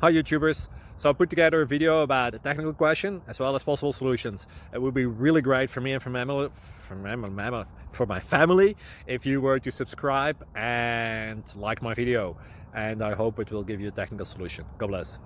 Hi YouTubers! So I put together a video about a technical question as well as possible solutions. It would be really great for me and for my family if you were to subscribe and like my video. And I hope it will give you a technical solution. God bless.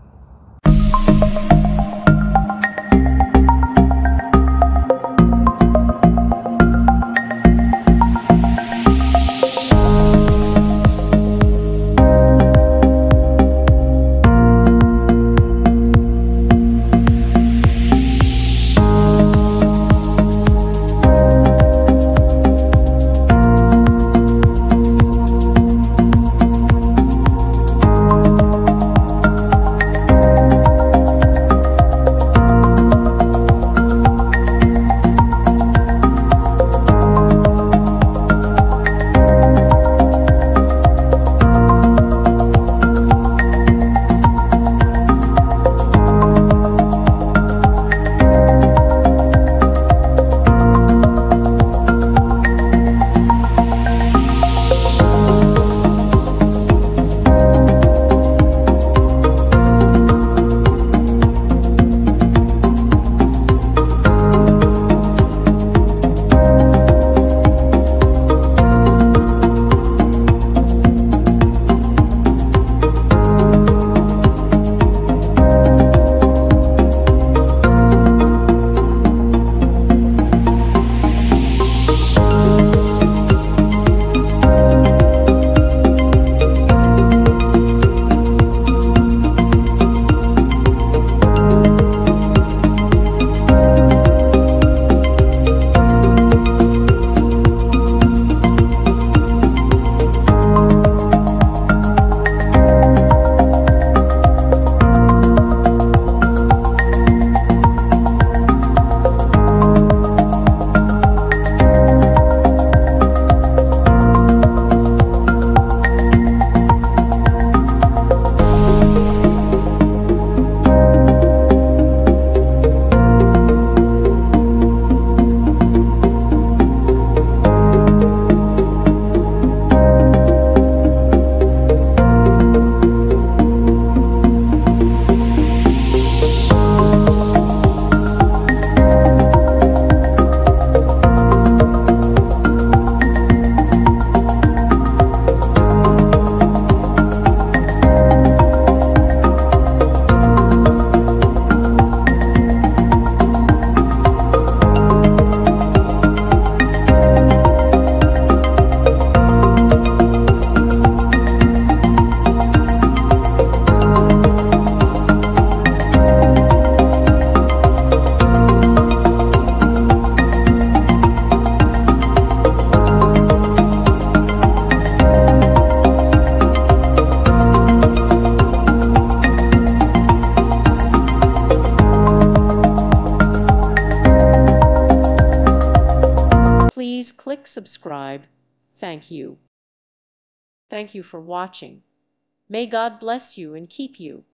Please click subscribe. Thank you. Thank you for watching. May God bless you and keep you.